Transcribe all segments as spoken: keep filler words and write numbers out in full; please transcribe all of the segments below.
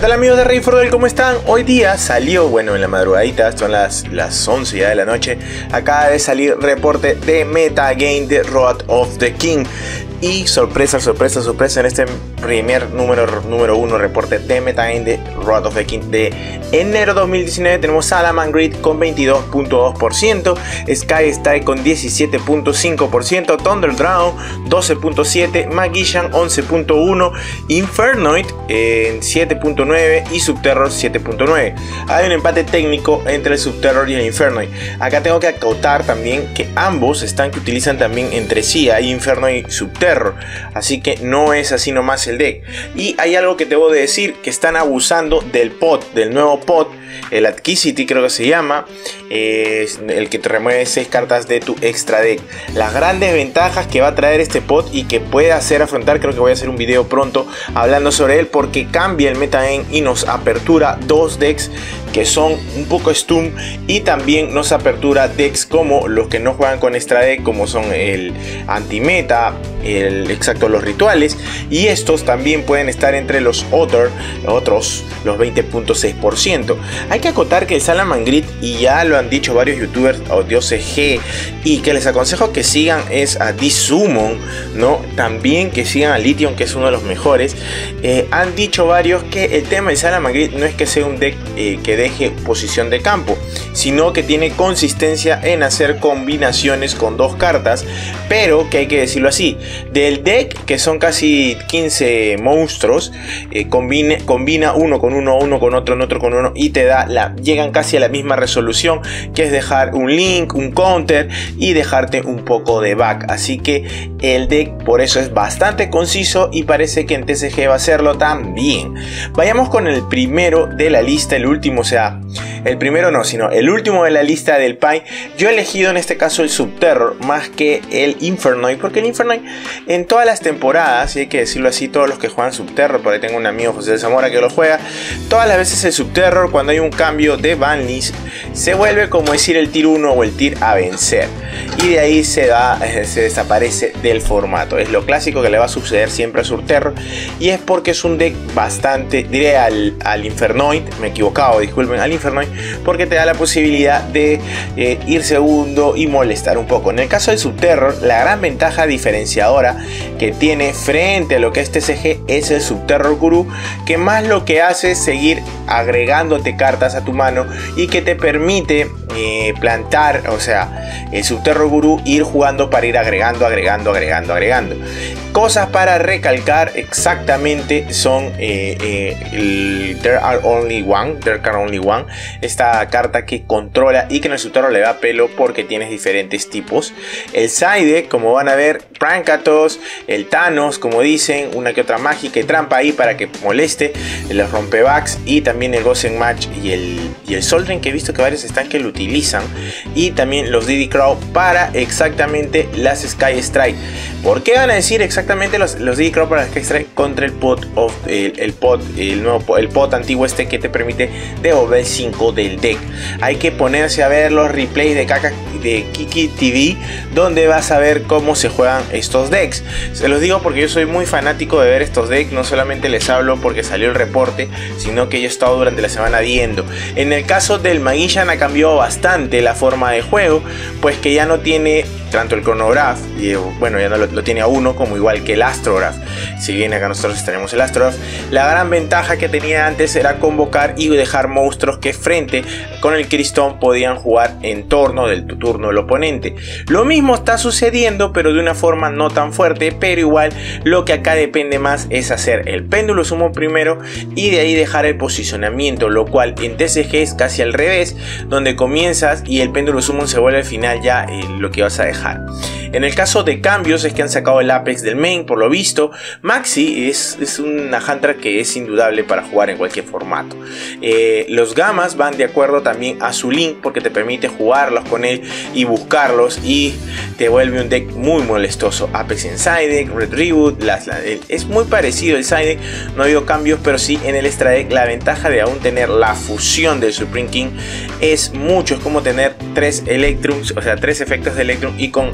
tal amigos de Rey Fordel? ¿Cómo están? Hoy día salió, bueno, en la madrugadita, son las, las once ya de la noche, acaba de salir reporte de Metagame de Wrath of the King. Y sorpresa, sorpresa, sorpresa, en este primer número, número uno reporte de Metagame de Wrath of the King de enero dos mil diecinueve tenemos Salaman Grid con veintidós punto dos por ciento, Sky Style con diecisiete punto cinco por ciento, Thunder Drown doce punto siete por ciento, Magician once punto uno por ciento, Infernoid en eh, siete punto nueve por ciento y Subterror siete punto nueve por ciento. Hay un empate técnico entre el Subterror y el Infernoid. Acá tengo que acotar también que ambos están que utilizan también entre sí, hay Infernoid y Subterror. Así que no es así nomás el deck. Y hay algo que debo de decir, que están abusando del pot, del nuevo pot, el Adquisity creo que se llama, eh, el que te remueve seis cartas de tu extra deck. Las grandes ventajas que va a traer este pot y que puede hacer afrontar, creo que voy a hacer un video pronto hablando sobre él, porque cambia el metagame y nos apertura dos decks que son un poco stun, y también nos apertura decks como los que no juegan con extra deck, como son el antimeta, el exacto, los rituales, y estos también pueden estar entre los other, otros, los veinte punto seis por ciento. Hay que acotar que el Salaman Grid, y ya lo han dicho varios youtubers o dioses G, y que les aconsejo que sigan es a D-Summon, ¿no? También que sigan a Lithium, que es uno de los mejores. Eh, han dicho varios que el tema del Salaman Grid no es que sea un deck eh, que deje posición de campo, sino que tiene consistencia en hacer combinaciones con dos cartas, pero que hay que decirlo así, del deck que son casi quince monstruos, eh, combine, combina uno con uno, uno con otro, en otro con uno, y te da la, llegan casi a la misma resolución, que es dejar un link, un counter y dejarte un poco de back. Así que el deck por eso es bastante conciso, y parece que en T C G va a hacerlo también. Vayamos con el primero de la lista, el último, o sea, el primero no, sino el último de la lista del Pai. Yo he elegido en este caso el Subterror más que el Infernoid, porque el Infernoid en todas las temporadas, y hay que decirlo así, todos los que juegan Subterror, por ahí tengo un amigo, José de Zamora, que lo juega, todas las veces el Subterror, cuando hay un cambio de banlist, se vuelve como decir el tier uno o el tier a vencer, y de ahí se da, se desaparece del formato. Es lo clásico que le va a suceder siempre a Subterror, y es porque es un deck bastante, diré al, al Infernoid, me he equivocado, disculpen, al Infernoid, porque te da la posibilidad de eh, ir segundo y molestar un poco. En el caso del Subterror, la gran ventaja diferenciadora que tiene frente a lo que es T C G es el Subterror Guru, que más lo que hace es seguir agregándote cartas a tu mano y que te permite eh, plantar, o sea, el Subterror Guru, ir jugando para ir agregando, agregando, agregando, agregando. Cosas para recalcar exactamente son eh, eh, el There Are Only One, There Are Only One, esta carta que controla y que en el Subterror le da pelo porque tienes diferentes tipos. El Side, como van a ver, Prankatos, el Thanos, como dicen, una que otra mágica y trampa ahí para que moleste, los rompebacks, y también el Ghost Match y el, y el Soldring, que he visto que varios están que lo utilizan, y también los Diddy Crow para exactamente las Sky Strike. ¿Por qué van a decir exactamente los, los Diddy Crow para las Sky Strike? Contra el pot, of, el, el pot, el nuevo el pot antiguo este que te permite devolver cinco del deck. Hay que ponerse a ver los replays de, Kaka, de Kiki T V, donde vas a ver cómo se juegan estos decks. Se los digo porque yo soy muy fanático de ver estos decks, no solamente les hablo porque salió el reporte, sino que yo he estado durante la semana viendo. En el caso del Magician ha cambiado bastante la forma de juego, pues que ya no tiene tanto el Chronograph, y bueno, ya no lo, lo tiene a uno, como igual que el Astrograph. Si bien acá nosotros tenemos el Astrograph, la gran ventaja que tenía antes era convocar y dejar monstruos que frente con el Crystone podían jugar en torno del turno del oponente. Lo mismo está sucediendo, pero de una forma no tan fuerte, pero igual lo que acá depende más es hacer el Péndulo Summon primero y de ahí dejar el posicionamiento, lo cual en T C G es casi al revés, donde comienzas y el Péndulo Summon se vuelve al final ya eh, lo que vas a dejar. En el caso de cambios es que han sacado el Apex del main, por lo visto. Maxi es, es una Hunter que es indudable para jugar en cualquier formato. Eh, los Gamas van de acuerdo también a su link, porque te permite jugarlos con él y buscarlos, y te vuelve un deck muy molestoso. Apex en side deck, Red Reboot, las, la, el, es muy parecido el side deck, no ha habido cambios, pero sí en el extra deck. La ventaja de aún tener la fusión del Supreme King es mucho, es como tener tres Electrums, o sea, tres efectos de Electrum, y con Astro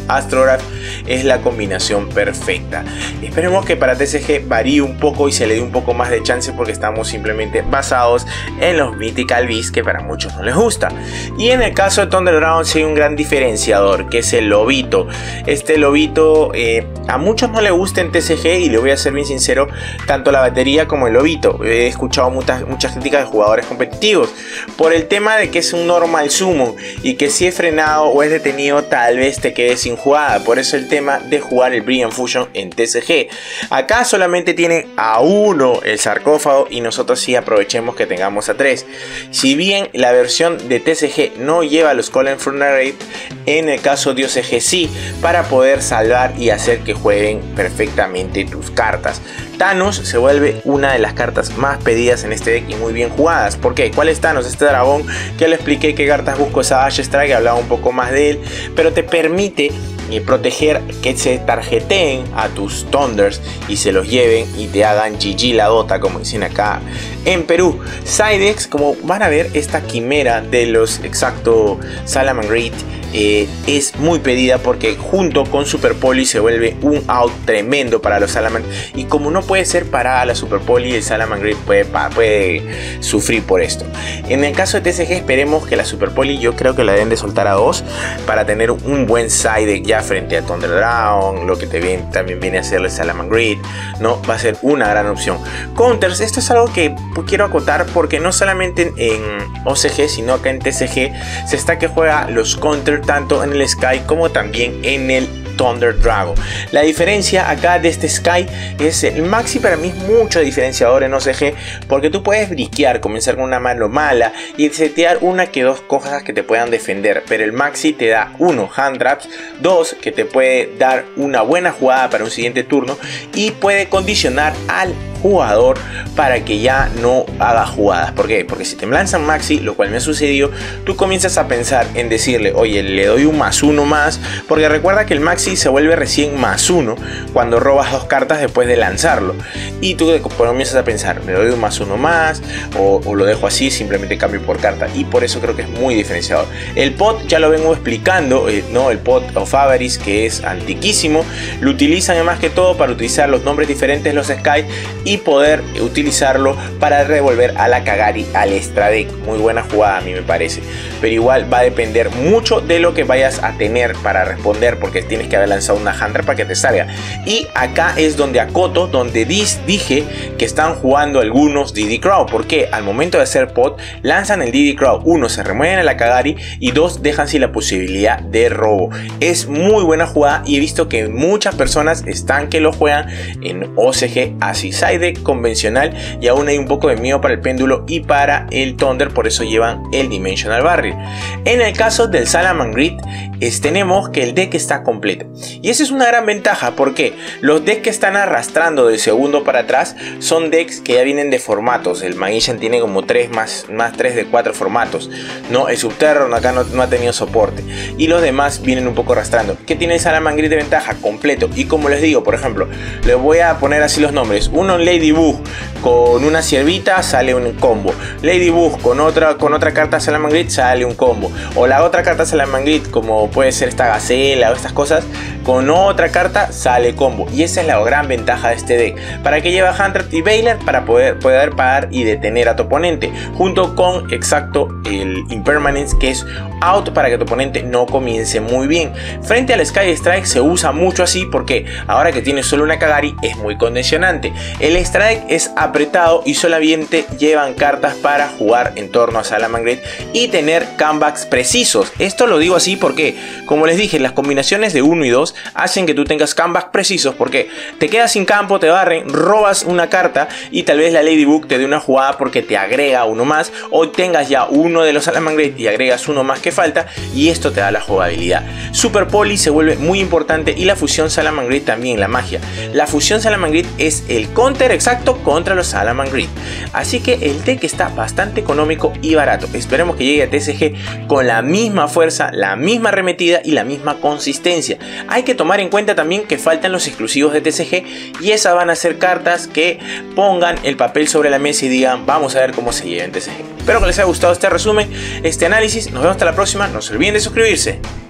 Holograph es la combinación perfecta. Esperemos que para T C G varíe un poco y se le dé un poco más de chance, porque estamos simplemente basados en los Mythical Beasts, que para muchos no les gusta. Y en el caso de Thunder Dragon sí hay un gran diferenciador, que es el lobito. Este lobito eh, a muchos no le gusta en T C G, y le voy a ser bien sincero, tanto la batería como el lobito. He escuchado muchas, muchas críticas de jugadores competitivos por el tema de que es un normal summon y que si es frenado o es detenido tal vez te quedes sin jugada. Por eso el tema de jugar el Brilliant Fusion en T C G. Acá solamente tiene a uno el sarcófago, y nosotros sí aprovechemos que tengamos a tres. Si bien la versión de T C G no lleva los Colin Funerate, en el caso de O C G sí, para poder salvar y hacer que jueguen perfectamente tus cartas. Thanos se vuelve una de las cartas más pedidas en este deck y muy bien jugadas. ¿Por qué? ¿Cuál es Thanos? Este dragón que le expliqué qué cartas busco, Savage Strike, hablaba un poco más de él, pero te permite eh, proteger que se tarjeteen a tus Thunders y se los lleven y te hagan G G la Dota, como dicen acá en Perú. Sidex, como van a ver, esta quimera de los exacto Salamangreat Eh, es muy pedida, porque junto con Super Poli se vuelve un out tremendo para los Salamangreat, y como no puede ser parada la Super Poli, el Salamangreat puede, puede sufrir por esto. En el caso de T C G esperemos que la Super Poli, yo creo que la deben de soltar a dos para tener un buen side ya frente a Thunder Dragon, lo que te viene, también viene a hacer el Salamangreat, ¿no? Va a ser una gran opción. Counters, esto es algo que quiero acotar, porque no solamente en O C G sino acá en T C G se está que juega los counters tanto en el Sky como también en el Thunder Dragon. La diferencia acá de este Sky es el Maxi. Para mí es mucho diferenciador en O C G, porque tú puedes briquear, comenzar con una mano mala y setear una que dos cosas que te puedan defender, pero el Maxi te da uno, hand traps, dos, que te puede dar una buena jugada para un siguiente turno, y puede condicionar al jugador para que ya no haga jugadas. ¿Por qué? Porque si te lanzan Maxi, lo cual me ha sucedido, tú comienzas a pensar en decirle, oye, le doy un más uno más, porque recuerda que el Maxi se vuelve recién más uno cuando robas dos cartas después de lanzarlo, y tú comienzas a pensar, me doy un más uno más, o, o lo dejo así, simplemente cambio por carta, y por eso creo que es muy diferenciador. El pot ya lo vengo explicando, eh, ¿no? El pot of Avarice, que es antiquísimo, lo utilizan más que todo para utilizar los nombres diferentes, los Sky, y poder utilizarlo para revolver a la Kagari al extra deck. Muy buena jugada a mí me parece, pero igual va a depender mucho de lo que vayas a tener para responder, porque tienes que haber lanzado una Hunter para que te salga. Y acá es donde acoto, donde dis, dije que están jugando algunos D D Crow, porque al momento de hacer pot lanzan el D D Crow, uno, se remueven a la Kagari, y dos, dejan sin la posibilidad de robo. Es muy buena jugada, y he visto que muchas personas están que lo juegan en O C G así, side deck convencional, y aún hay un poco de miedo para el péndulo y para el Thunder, por eso llevan el Dimensional Barrier. En el caso del Salamangreat es, tenemos que el deck está completo, y esa es una gran ventaja, porque los decks que están arrastrando de segundo para atrás son decks que ya vienen de formatos. El Magician tiene como tres más, más tres de cuatro formatos, ¿no? El Subterror acá no, no ha tenido soporte, y los demás vienen un poco arrastrando. ¿Qué tiene el Salamangreat de ventaja? Completo. Y como les digo, por ejemplo, les voy a poner así los nombres. Uno, Ladybug con una ciervita sale un combo. Ladybug con otra, con otra carta Salamangreat sale un combo. O la otra carta Salamangreat, como puede ser esta Gacela o estas cosas, con otra carta sale combo. Y esa es la gran ventaja de este deck. ¿Para qué lleva Hunter y Bailer? Para poder, poder parar y detener a tu oponente, junto con exacto el Impermanence, que es out para que tu oponente no comience muy bien. Frente al Sky Strike se usa mucho así, porque ahora que tienes solo una Kagari es muy condicionante. El Strike es apretado y solamente llevan cartas para jugar en torno a Salamangreat y tener comebacks precisos. Esto lo digo así porque, como les dije, las combinaciones de uno y dos hacen que tú tengas comebacks precisos, porque te quedas sin campo, te barren, robas una carta y tal vez la Ladybug te dé una jugada porque te agrega uno más, o tengas ya uno de los Salamangreat y agregas uno más que falta, y esto te da la jugabilidad. Super Poli se vuelve muy importante, y la fusión Salamangreat también, la magia. La fusión Salamangreat es el counter exacto contra los Salamangreat, así que el deck está bastante económico y barato. Esperemos que llegue a T C G con la misma fuerza, la misma arremetida y la misma consistencia. Hay que tomar en cuenta también que faltan los exclusivos de T C G, y esas van a ser cartas que pongan el papel sobre la mesa y digan, vamos a ver cómo se lleva en T C G. Espero que les haya gustado este resumen, este análisis. Nos vemos hasta la próxima. No se olviden de suscribirse.